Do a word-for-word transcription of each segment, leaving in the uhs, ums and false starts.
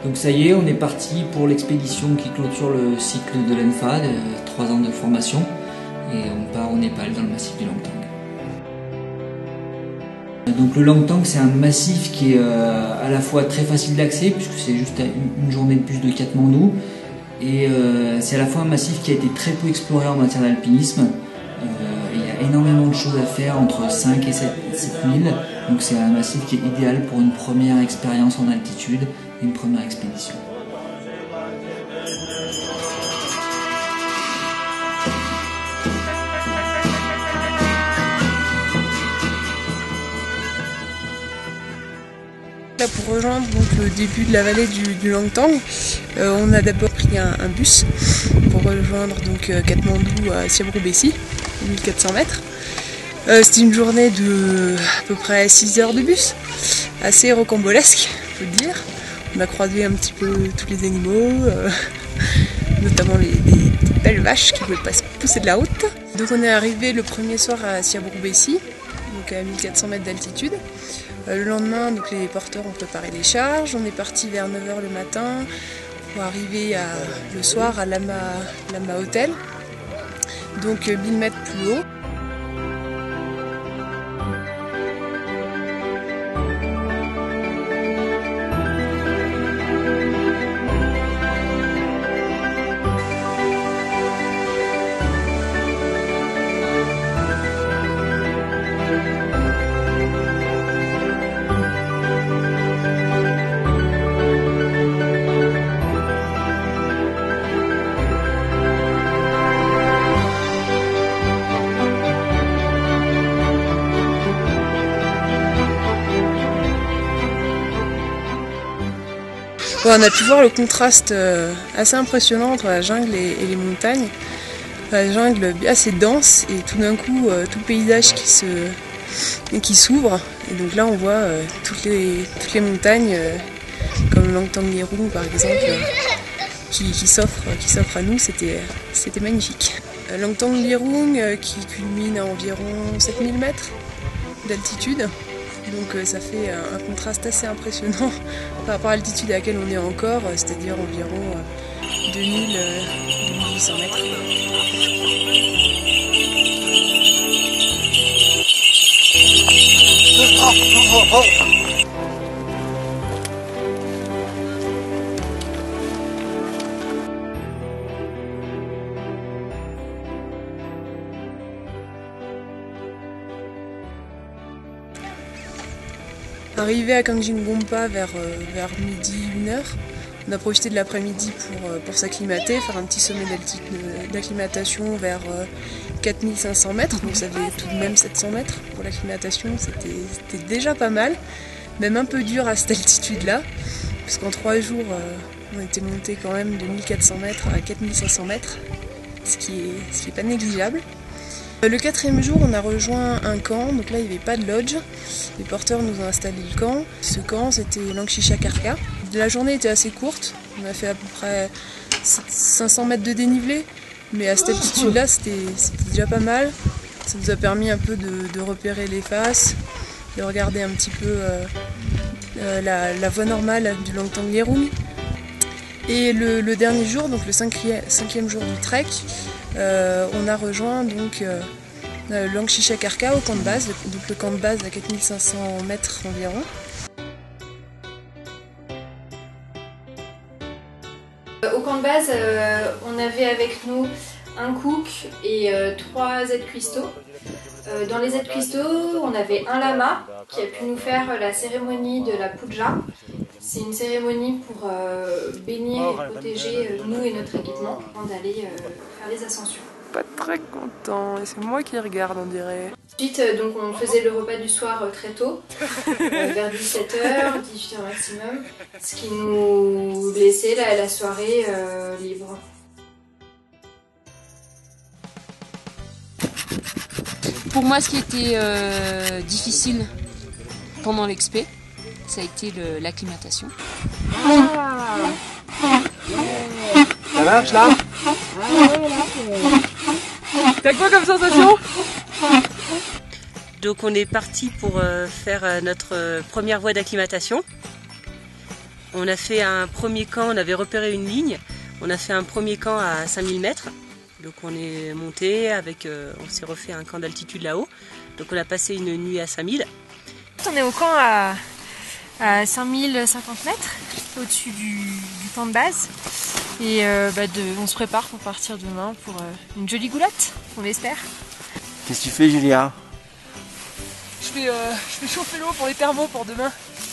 Donc ça y est, on est parti pour l'expédition qui clôture le cycle de l'E N F A, de trois ans de formation, et on part au Népal dans le massif du Langtang. Donc le Langtang, c'est un massif qui est euh, à la fois très facile d'accès, puisque c'est juste une, une journée de bus de Katmandou, et euh, c'est à la fois un massif qui a été très peu exploré en matière d'alpinisme. Euh, il y a énormément de choses à faire, entre cinq et sept mille, donc c'est un massif qui est idéal pour une première expérience en altitude, une première expédition. Là, pour rejoindre donc, le début de la vallée du, du Langtang, euh, on a d'abord pris un, un bus pour rejoindre donc, euh, Katmandou à Siam Roubaix-Cy, mille quatre cents mètres. Euh, C'était une journée de à peu près six heures de bus, assez rocambolesque, faut le dire. On a croisé un petit peu tous les animaux, euh, notamment les, les, les belles vaches qui ne voulaient pas se pousser de la route. Donc on est arrivé le premier soir à Siam Roubaix-Cy, donc à mille quatre cents mètres d'altitude. Le lendemain, donc, les porteurs ont préparé les charges. On est parti vers neuf heures le matin pour arriver à, le soir à Lama, Lama Hotel, donc mille mètres plus haut. On a pu voir le contraste assez impressionnant entre la jungle et les montagnes. La jungle assez dense et tout d'un coup tout le paysage qui se qui s'ouvre. Et donc là on voit toutes les, toutes les montagnes comme le Langtang Lierung par exemple qui, qui s'offre qui s'offre à nous, c'était c'était magnifique. Langtang Lierung qui culmine à environ sept mille mètres d'altitude. Donc ça fait un contraste assez impressionnant par rapport à l'altitude à laquelle on est encore, c'est-à-dire environ deux mille huit cents mètres. Arrivé à Kangjing Gompa vers, euh, vers midi, une heure, on a profité de l'après-midi pour, euh, pour s'acclimater, faire un petit sommet d'acclimatation vers euh, quatre mille cinq cents mètres, donc ça fait tout de même sept cents mètres pour l'acclimatation, c'était déjà pas mal, même un peu dur à cette altitude-là, parce qu'en trois jours, euh, on était monté quand même de mille quatre cents mètres à quatre mille cinq cents mètres, ce qui est, ce qui est pas négligeable. Le quatrième jour, on a rejoint un camp, donc là il n'y avait pas de lodge. Les porteurs nous ont installé le camp. Ce camp, c'était Langshisha Karka. La journée était assez courte, on a fait à peu près cinq cents mètres de dénivelé, mais à cette altitude-là, c'était déjà pas mal. Ça nous a permis un peu de, de repérer les faces, de regarder un petit peu euh, euh, la, la voie normale du Langtang Lierung. Et le, le dernier jour, donc le cinquième, cinquième jour du trek, Euh, on a rejoint donc euh, le Langshisha Karka au camp de base, donc le camp de base à quatre mille cinq cents mètres environ. Au camp de base, euh, on avait avec nous un cook et euh, trois aides-cuistots. Euh, dans les aides-cuistots, on avait un lama qui a pu nous faire la cérémonie de la puja. C'est une cérémonie pour euh, bénir et protéger euh, nous et notre équipement avant d'aller euh, faire les ascensions. Pas très content, et c'est moi qui regarde on dirait. Ensuite, euh, donc, on faisait le repas du soir euh, très tôt, euh, vers dix-sept heures, dix-huit heures maximum, ce qui nous laissait la, la soirée euh, libre. Pour moi, ce qui était euh, difficile pendant l'expé, ça a été l'acclimatation. Ça marche là? T'as quoi comme sensation? Donc on est parti pour euh, faire euh, notre euh, première voie d'acclimatation. On a fait un premier camp, on avait repéré une ligne, on a fait un premier camp à cinq mille mètres. Donc on est monté, avec, euh, on s'est refait un camp d'altitude là-haut. Donc on a passé une nuit à cinq mille. On est au camp à, à cinq mille cinquante mètres, au-dessus du, du camp de base. Et euh, bah de, on se prépare pour partir demain pour euh, une jolie goulotte, on l'espère. Qu'est-ce que tu fais, Julia? Je fais, euh, je fais chauffer l'eau pour les thermos pour demain.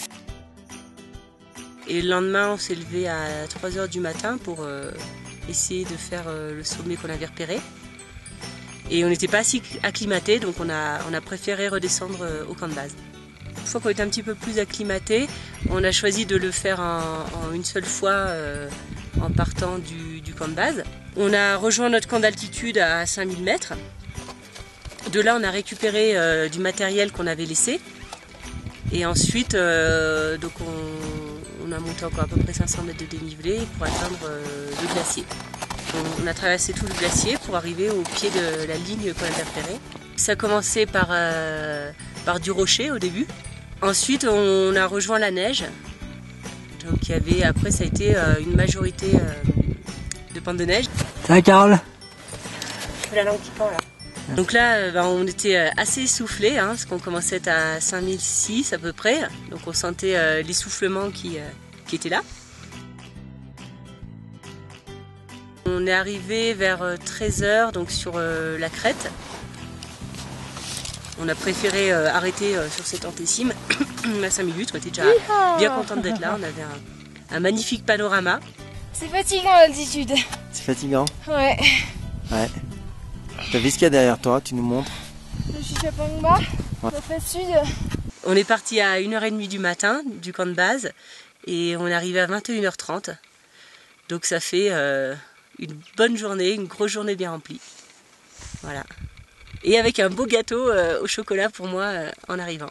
Et le lendemain, on s'est levé à trois heures du matin pour euh, essayer de faire euh, le sommet qu'on avait repéré. Et on n'était pas assez acclimatés, donc on a, on a préféré redescendre euh, au camp de base. Une fois qu'on était un petit peu plus acclimatés, on a choisi de le faire en, en une seule fois euh, en partant du, du camp de base. On a rejoint notre camp d'altitude à cinq mille mètres. De là, on a récupéré euh, du matériel qu'on avait laissé. Et ensuite, euh, donc on, on a monté encore à peu près cinq cents mètres de dénivelé pour atteindre euh, le glacier. On, on a traversé tout le glacier pour arriver au pied de la ligne qu'on avait repérée. Ça a commencé par, euh, par du rocher au début. Ensuite, on a rejoint la neige. Donc il y avait, après, ça a été euh, une majorité euh, de pentes de neige. Ça va, Carole? La langue qui pend là. Donc là, ben, on était assez essoufflés, hein, parce qu'on commençait à être à cinq mille six à peu près. Donc on sentait euh, l'essoufflement qui, euh, qui était là. On est arrivé vers treize heures donc sur euh, la crête. On a préféré euh, arrêter euh, sur cette antessime à cinq minutes. On était déjà bien contente d'être là. On avait un, un magnifique panorama. C'est fatigant l'altitude. C'est fatigant? Ouais. Ouais. T'as vu ce qu'il y a derrière toi? Tu nous montres? Je suis Chapangba, ouais. La face sud. On est parti à une heure trente du matin du camp de base et on est arrivé à vingt et une heures trente. Donc ça fait euh, une bonne journée, une grosse journée bien remplie. Voilà. Et avec un beau gâteau euh, au chocolat pour moi euh, en arrivant.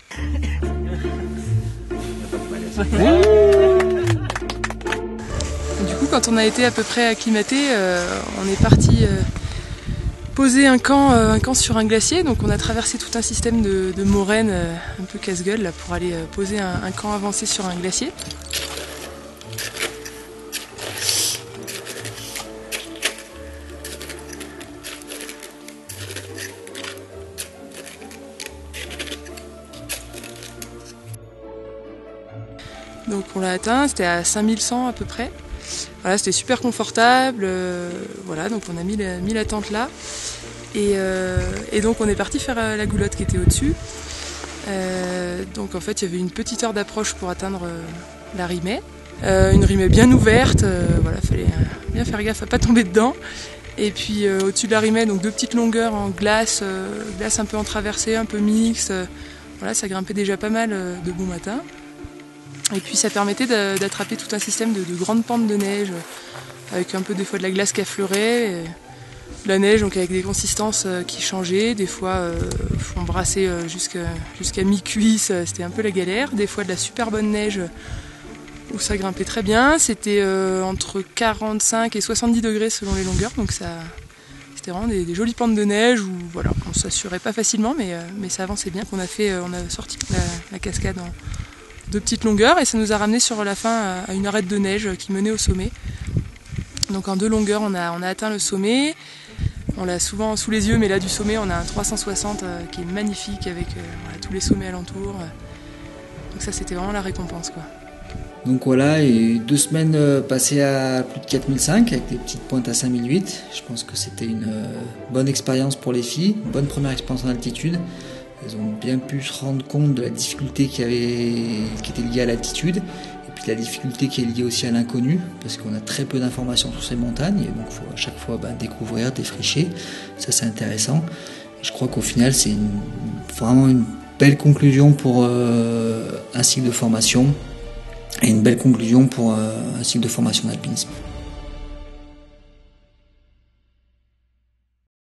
Du coup, quand on a été à peu près acclimaté, euh, on est parti euh, poser un camp, euh, un camp sur un glacier. Donc on a traversé tout un système de, de moraines euh, un peu casse-gueule là, pour aller euh, poser un, un camp avancé sur un glacier. Donc on l'a atteint, c'était à cinq mille cent à peu près. Voilà, c'était super confortable. Euh, voilà, donc on a mis la, mis la tente là. Et, euh, et donc on est parti faire la goulotte qui était au-dessus. Euh, donc en fait il y avait une petite heure d'approche pour atteindre euh, la rimée. Euh, une rimée bien ouverte, euh, voilà, fallait euh, bien faire gaffe à pas tomber dedans. Et puis euh, au-dessus de la rimée, donc deux petites longueurs en glace, euh, glace un peu en traversée, un peu mixte. Euh, voilà, ça grimpait déjà pas mal euh, de bon matin. Et puis ça permettait d'attraper tout un système de, de grandes pentes de neige, avec un peu des fois de la glace qui affleurait, et de la neige donc avec des consistances qui changeaient, des fois euh, on brassait jusqu'à jusqu'à mi-cuisse, c'était un peu la galère, des fois de la super bonne neige où ça grimpait très bien, c'était euh, entre quarante-cinq et soixante-dix degrés selon les longueurs, donc ça c'était vraiment des, des jolies pentes de neige où voilà, on s'assurait pas facilement mais, euh, mais ça avançait bien. On a, fait, on a sorti la, la cascade en de petites longueurs et ça nous a ramené sur la fin à une arête de neige qui menait au sommet. Donc en deux longueurs on a, on a atteint le sommet, on l'a souvent sous les yeux mais là du sommet on a un trois cent soixante euh, qui est magnifique avec euh, voilà, tous les sommets alentours. Donc ça c'était vraiment la récompense quoi. Donc voilà, et deux semaines euh, passées à plus de quatre mille cinq avec des petites pointes à cinq mille huit. Je pense que c'était une euh, bonne expérience pour les filles, une bonne première expérience en altitude. Elles ont bien pu se rendre compte de la difficulté qui, avait, qui était liée à l'altitude et puis de la difficulté qui est liée aussi à l'inconnu parce qu'on a très peu d'informations sur ces montagnes et donc il faut à chaque fois ben, découvrir, défricher. Ça c'est intéressant. Et je crois qu'au final c'est une, vraiment une belle conclusion pour euh, un cycle de formation et une belle conclusion pour euh, un cycle de formation d'alpinisme.